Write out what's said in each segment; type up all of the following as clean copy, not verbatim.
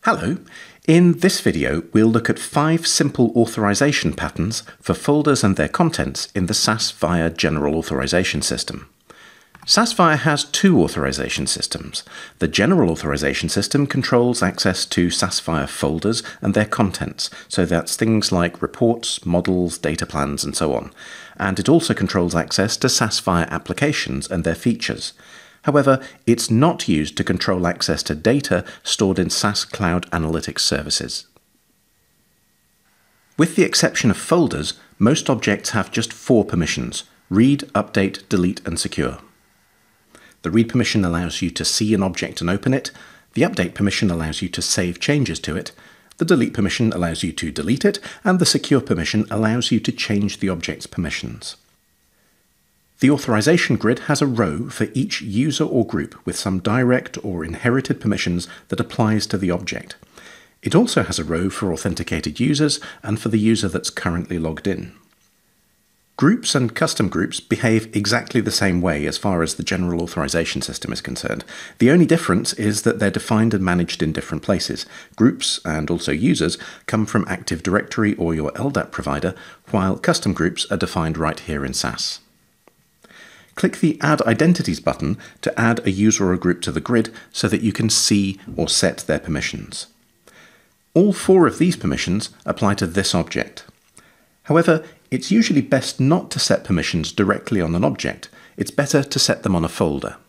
Hello. In this video, we'll look at 5 simple authorization patterns for folders and their contents in the SAS Viya General Authorization System. SAS Viya has 2 authorization systems. The General Authorization System controls access to SAS Viya folders and their contents, so that's things like reports, models, data plans, and so on. And it also controls access to SAS Viya applications and their features. However, it's not used to control access to data stored in SAS Cloud Analytics services. With the exception of folders, most objects have just 4 permissions: read, update, delete, and secure. The read permission allows you to see an object and open it. The update permission allows you to save changes to it. The delete permission allows you to delete it, and the secure permission allows you to change the object's permissions. The authorization grid has a row for each user or group with some direct or inherited permissions that applies to the object. It also has a row for authenticated users and for the user that's currently logged in. Groups and custom groups behave exactly the same way as far as the General Authorization System is concerned. The only difference is that they're defined and managed in different places. Groups, and also users, come from Active Directory or your LDAP provider, while custom groups are defined right here in SAS. Click the Add Identities button to add a user or group to the grid so that you can see or set their permissions. All 4 of these permissions apply to this object. However, it's usually best not to set permissions directly on an object. It's better to set them on a folder.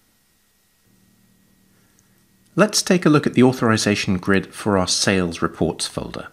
Let's take a look at the authorization grid for our Sales Reports folder.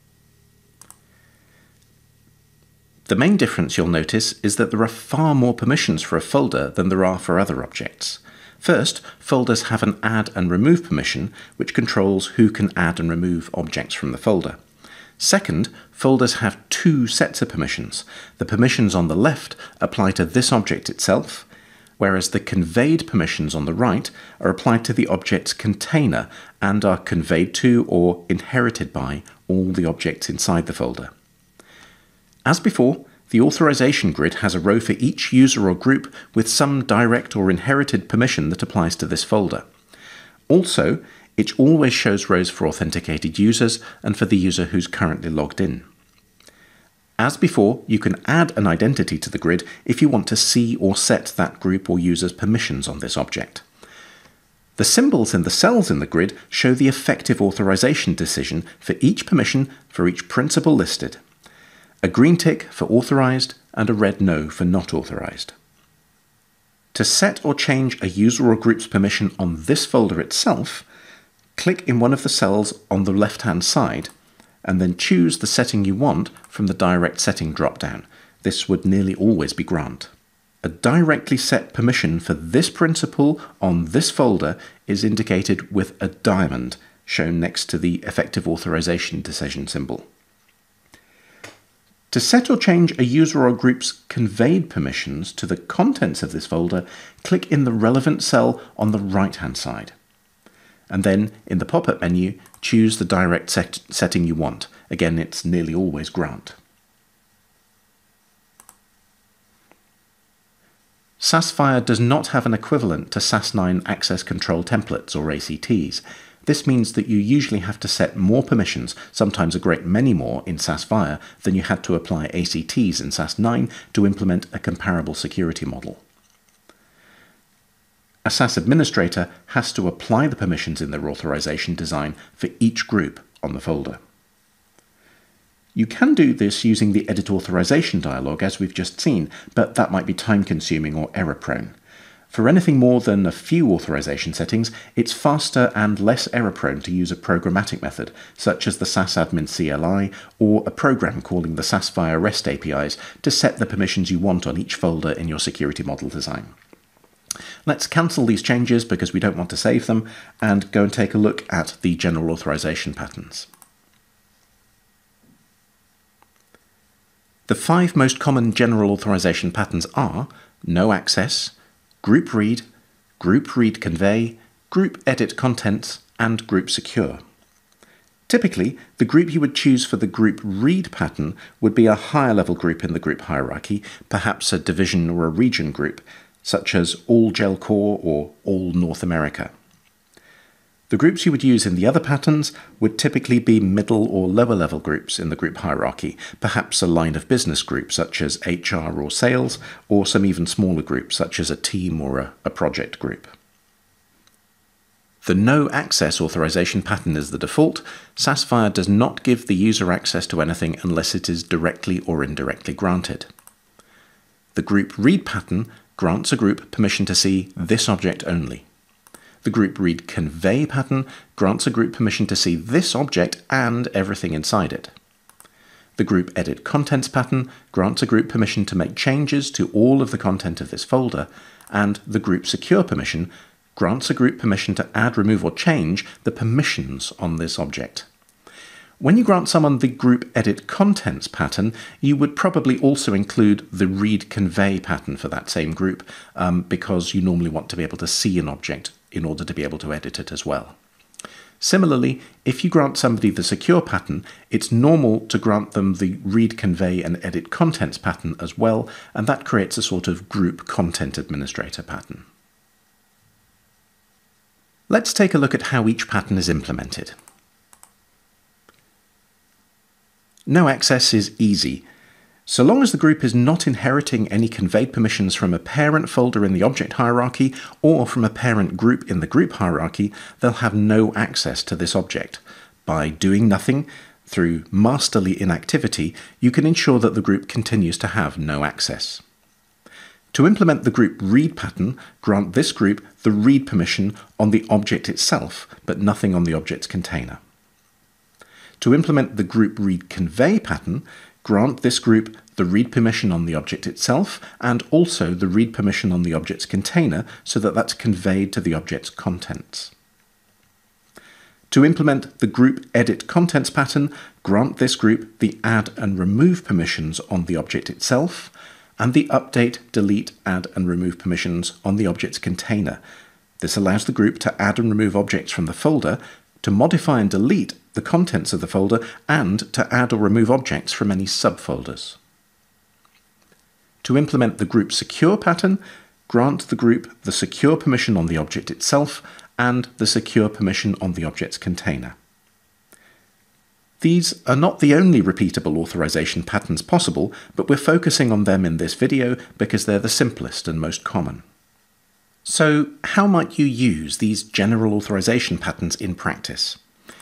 The main difference you'll notice is that there are far more permissions for a folder than there are for other objects. First, folders have an add and remove permission, which controls who can add and remove objects from the folder. Second, folders have 2 sets of permissions. The permissions on the left apply to this object itself, whereas the conveyed permissions on the right are applied to the object's container and are conveyed to or inherited by all the objects inside the folder. As before, the authorization grid has a row for each user or group with some direct or inherited permission that applies to this folder. Also, it always shows rows for authenticated users and for the user who's currently logged in. As before, you can add an identity to the grid if you want to see or set that group or user's permissions on this object. The symbols in the cells in the grid show the effective authorization decision for each permission for each principal listed. A green tick for authorized and a red no for not authorized. To set or change a user or group's permission on this folder itself, click in one of the cells on the left-hand side and then choose the setting you want from the Direct Setting drop-down. This would nearly always be Grant. A directly set permission for this principal on this folder is indicated with a diamond shown next to the effective authorization decision symbol. To set or change a user or group's conveyed permissions to the contents of this folder, click in the relevant cell on the right-hand side. And then, in the pop-up menu, choose the direct setting you want. Again, it's nearly always Grant. SAS Viya does not have an equivalent to SAS 9 Access Control Templates or ACTs. This means that you usually have to set more permissions, sometimes a great many more in SAS Viya than you had to apply ACTs in SAS 9 to implement a comparable security model. A SAS administrator has to apply the permissions in their authorization design for each group on the folder. You can do this using the Edit Authorization dialog as we've just seen, but that might be time-consuming or error-prone. For anything more than a few authorization settings, it's faster and less error-prone to use a programmatic method, such as the SAS admin CLI, or a program calling the SAS Viya REST APIs to set the permissions you want on each folder in your security model design. Let's cancel these changes because we don't want to save them, and go and take a look at the General Authorization Patterns. The 5 most common General Authorization Patterns are No Access, Group Read Convey, Group Edit Contents, and Group Secure. Typically, the group you would choose for the Group Read pattern would be a higher level group in the group hierarchy, perhaps a division or a region group, such as All Gel Core or All North America. The groups you would use in the other patterns would typically be middle or lower level groups in the group hierarchy, perhaps a line of business group such as HR or sales, or some even smaller groups such as a team or a project group. The no access authorization pattern is the default. SAS Viya does not give the user access to anything unless it is directly or indirectly granted. The group read pattern grants a group permission to see this object only. The group read convey pattern grants a group permission to see this object and everything inside it. The group edit contents pattern grants a group permission to make changes to all of the content of this folder, and the group secure permission grants a group permission to add, remove, or change the permissions on this object. When you grant someone the group edit contents pattern, you would probably also include the read convey pattern for that same group, because you normally want to be able to see an object in order to be able to edit it as well. Similarly, if you grant somebody the secure pattern, it's normal to grant them the read convey and edit contents pattern as well, and that creates a sort of group content administrator pattern. Let's take a look at how each pattern is implemented. No access is easy. So long as the group is not inheriting any conveyed permissions from a parent folder in the object hierarchy or from a parent group in the group hierarchy, they'll have no access to this object. By doing nothing, through masterly inactivity, you can ensure that the group continues to have no access. To implement the group read pattern, grant this group the read permission on the object itself, but nothing on the object's container. To implement the group read convey pattern, grant this group the read permission on the object itself and also the read permission on the object's container so that that's conveyed to the object's contents. To implement the group edit contents pattern, grant this group the add and remove permissions on the object itself and the update, delete, add and remove permissions on the object's container. This allows the group to add and remove objects from the folder, to modify and delete the contents of the folder, and to add or remove objects from any subfolders. To implement the group secure pattern, grant the group the secure permission on the object itself and the secure permission on the object's container. These are not the only repeatable authorization patterns possible, but we're focusing on them in this video because they're the simplest and most common. So, how might you use these general authorization patterns in practice?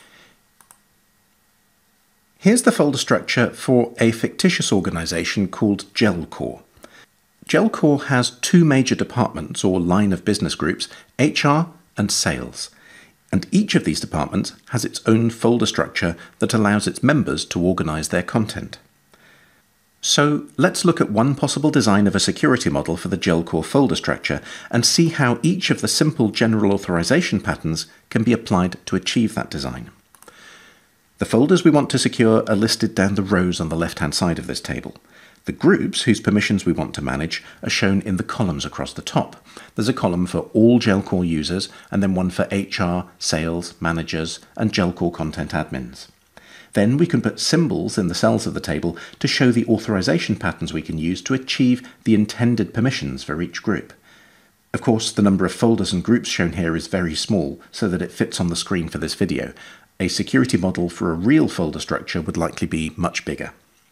Here's the folder structure for a fictitious organization called GelCore. GelCore has two major departments or line of business groups, HR and sales. And each of these departments has its own folder structure that allows its members to organize their content. So let's look at one possible design of a security model for the GelCore folder structure and see how each of the simple general authorization patterns can be applied to achieve that design. The folders we want to secure are listed down the rows on the left-hand side of this table. The groups whose permissions we want to manage are shown in the columns across the top. There's a column for all GelCore users and then one for HR, sales, managers, and GelCore content admins. Then we can put symbols in the cells of the table to show the authorization patterns we can use to achieve the intended permissions for each group. Of course, the number of folders and groups shown here is very small so that it fits on the screen for this video. A security model for a real folder structure would likely be much bigger.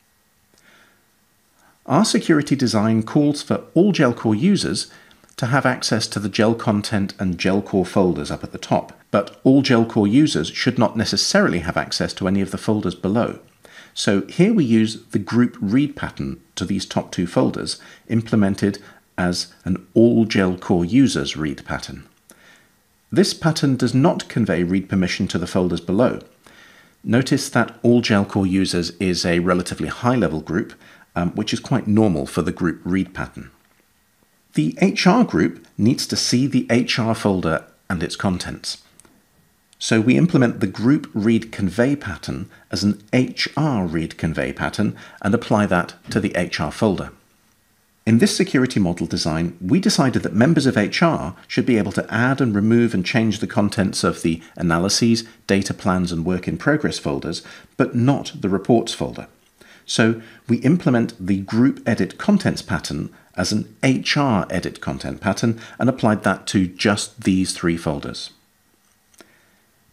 Our security design calls for all GelCore users to have access to the gel content and GelCore folders up at the top, but all GelCore users should not necessarily have access to any of the folders below. So here we use the group read pattern to these top two folders, implemented as an all GelCore users read pattern. This pattern does not convey read permission to the folders below. Notice that all GelCore users is a relatively high-level group, which is quite normal for the group read pattern. The HR group needs to see the HR folder and its contents. So we implement the group read convey pattern as an HR read convey pattern and apply that to the HR folder. In this security model design, we decided that members of HR should be able to add and remove and change the contents of the analyses, data plans, and work in progress folders, but not the reports folder. So we implement the group edit contents pattern as an HR edit content pattern and applied that to just these three folders.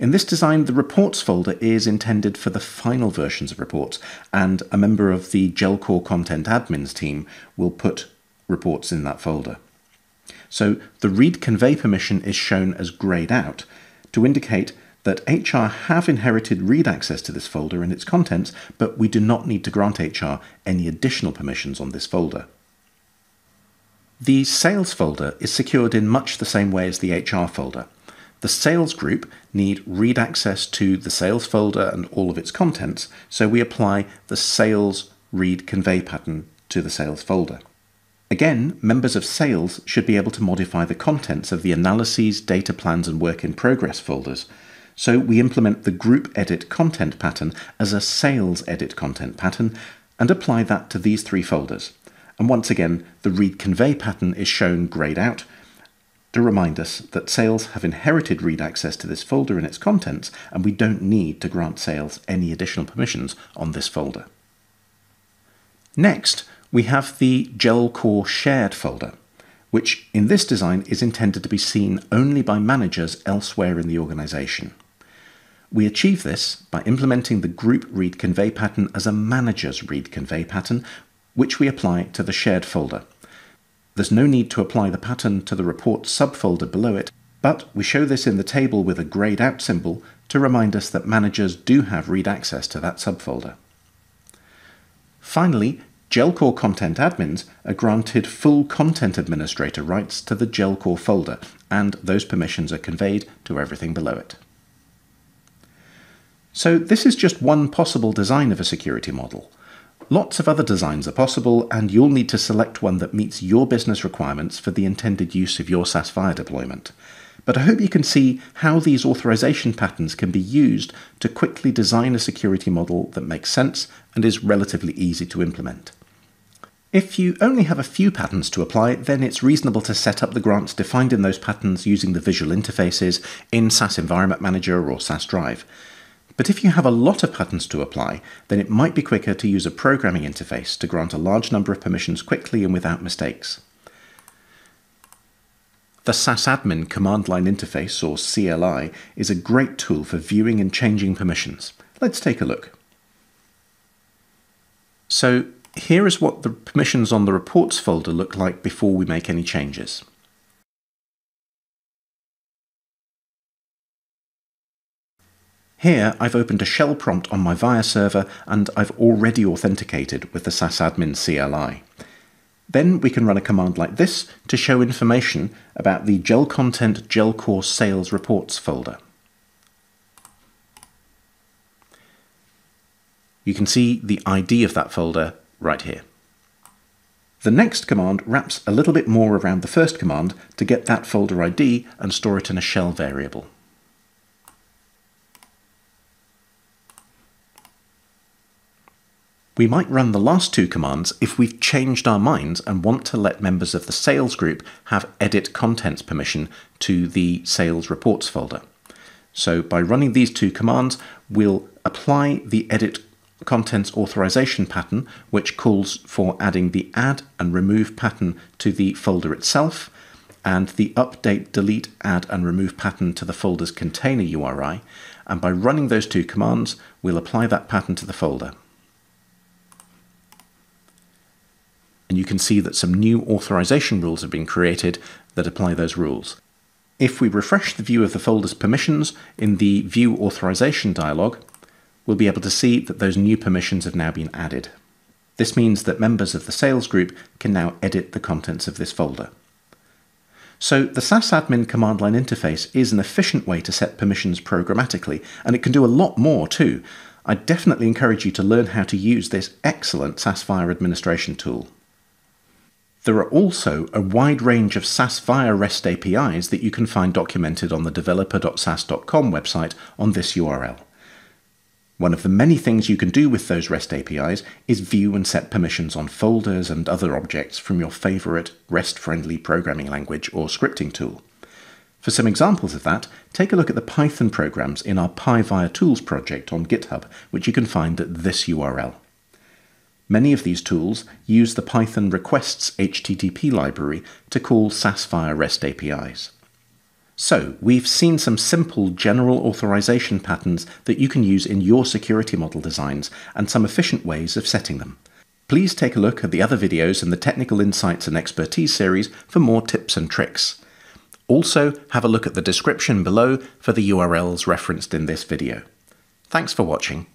In this design, the reports folder is intended for the final versions of reports, and a member of the GEL Core Content Admins team will put reports in that folder. So the read convey permission is shown as grayed out to indicate that HR have inherited read access to this folder and its contents, but we do not need to grant HR any additional permissions on this folder. The sales folder is secured in much the same way as the HR folder. The sales group need read access to the sales folder and all of its contents, so we apply the sales read convey pattern to the sales folder. Again, members of sales should be able to modify the contents of the analyses, data plans, and work in progress folders. So we implement the group edit content pattern as a sales edit content pattern and apply that to these three folders. And once again, the read convey pattern is shown grayed out to remind us that sales have inherited read access to this folder and its contents, and we don't need to grant sales any additional permissions on this folder. Next, we have the GEL Core shared folder, which in this design is intended to be seen only by managers elsewhere in the organization. We achieve this by implementing the group read convey pattern as a manager's read convey pattern, which we apply to the shared folder. There's no need to apply the pattern to the report subfolder below it, but we show this in the table with a grayed out symbol to remind us that managers do have read access to that subfolder. Finally, GEL Core Content Admins are granted full content administrator rights to the GEL Core folder, and those permissions are conveyed to everything below it. So this is just one possible design of a security model. Lots of other designs are possible, and you'll need to select one that meets your business requirements for the intended use of your SAS Viya deployment. But I hope you can see how these authorization patterns can be used to quickly design a security model that makes sense and is relatively easy to implement. If you only have a few patterns to apply, then it's reasonable to set up the grants defined in those patterns using the visual interfaces in SAS Environment Manager or SAS Drive. But if you have a lot of patterns to apply, then it might be quicker to use a programming interface to grant a large number of permissions quickly and without mistakes. The SAS Admin Command Line Interface, or CLI, is a great tool for viewing and changing permissions. Let's take a look. So here is what the permissions on the reports folder look like before we make any changes. Here I've opened a shell prompt on my Viya server and I've already authenticated with the SAS Admin CLI. Then we can run a command like this to show information about the GEL Content GEL Core Sales Reports folder. You can see the ID of that folder right here. The next command wraps a little bit more around the first command to get that folder ID and store it in a shell variable. We might run the last two commands if we've changed our minds and want to let members of the sales group have edit contents permission to the sales reports folder. So by running these two commands, we'll apply the edit contents authorization pattern, which calls for adding the add and remove pattern to the folder itself, and the update, delete, add and remove pattern to the folder's container URI. And by running those two commands, we'll apply that pattern to the folder. And you can see that some new authorization rules have been created that apply those rules. If we refresh the view of the folder's permissions in the View Authorization dialog, we'll be able to see that those new permissions have now been added. This means that members of the sales group can now edit the contents of this folder. So the SAS Admin command line interface is an efficient way to set permissions programmatically, and it can do a lot more too. I definitely encourage you to learn how to use this excellent SAS Viya administration tool. There are also a wide range of SAS Viya REST APIs that you can find documented on the developer.sas.com website on this URL. One of the many things you can do with those REST APIs is view and set permissions on folders and other objects from your favorite REST-friendly programming language or scripting tool. For some examples of that, take a look at the Python programs in our PyViya Tools project on GitHub, which you can find at this URL. Many of these tools use the Python requests HTTP library to call SAS Viya REST APIs. So, we've seen some simple general authorization patterns that you can use in your security model designs and some efficient ways of setting them. Please take a look at the other videos in the Technical Insights and Expertise series for more tips and tricks. Also, have a look at the description below for the URLs referenced in this video. Thanks for watching.